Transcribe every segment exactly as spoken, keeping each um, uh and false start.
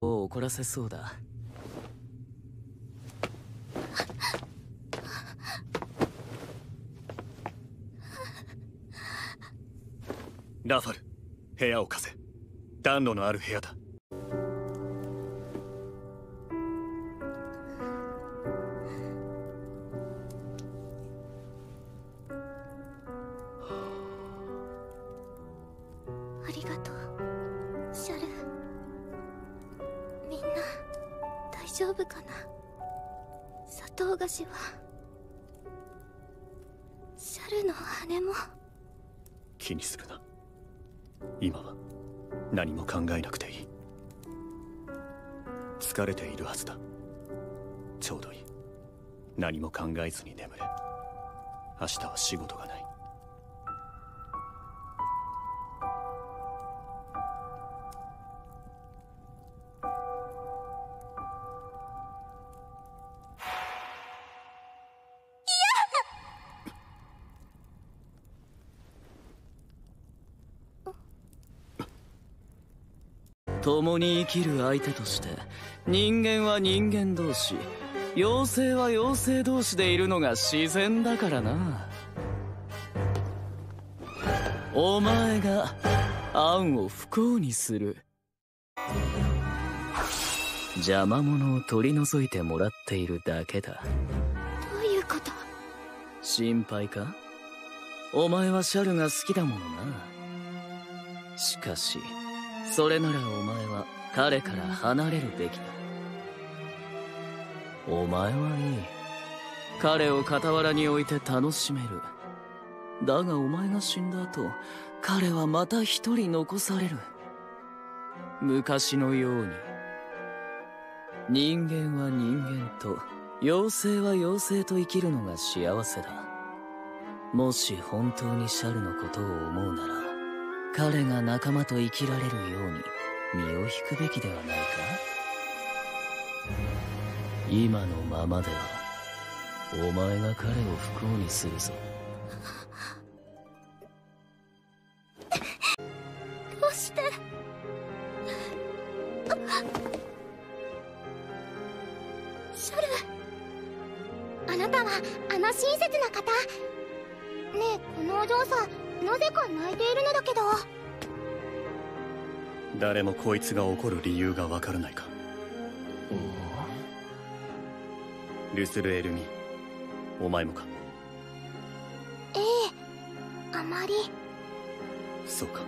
を怒らせそうだ。 ラファル、部屋を貸せ。暖炉のある部屋だ。 ありがとう、シャル。みんな大丈夫かな。砂糖菓子はシャルの羽も。 気にするな。今は何も考えなくていい。疲れているはずだ。ちょうどいい。何も考えずに眠れ。明日は仕事がない。 共に生きる相手として人間は人間同士、妖精は妖精同士でいるのが自然だからな。お前がアンを不幸にする。邪魔者を取り除いてもらっているだけだ。 どういうこと？ 心配か？お前はシャルが好きだものな。しかしそれならお前は彼から離れるべきだ。お前はいい。彼を傍らに置いて楽しめる。だがお前が死んだ後、彼はまた一人残される。昔のように。人間は人間と、妖精は妖精と生きるのが幸せだ。もし本当にシャルのことを思うなら、彼が仲間と生きられるように身を引くべきではないか？今のままではお前が彼を不幸にするぞ。 どうして？シャル、あなたはあの親切な方。ねえ、このお嬢さんなぜか泣いているのだけど。 誰もこいつが怒る理由がわからないか。ルスル・エルミ、お前もか？ ええ、あまり。 そうか。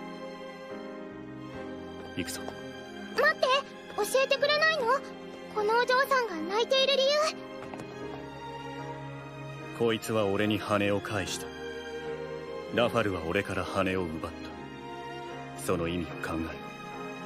行くぞ。 待って、教えてくれないの？このお嬢さんが泣いている理由。 こいつは俺に羽を返した。ラファルは俺から羽を奪った。その意味を考えろ。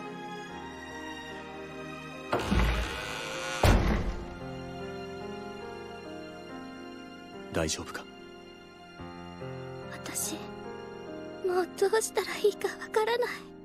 大丈夫か？ 私もうどうしたらいいかわからない。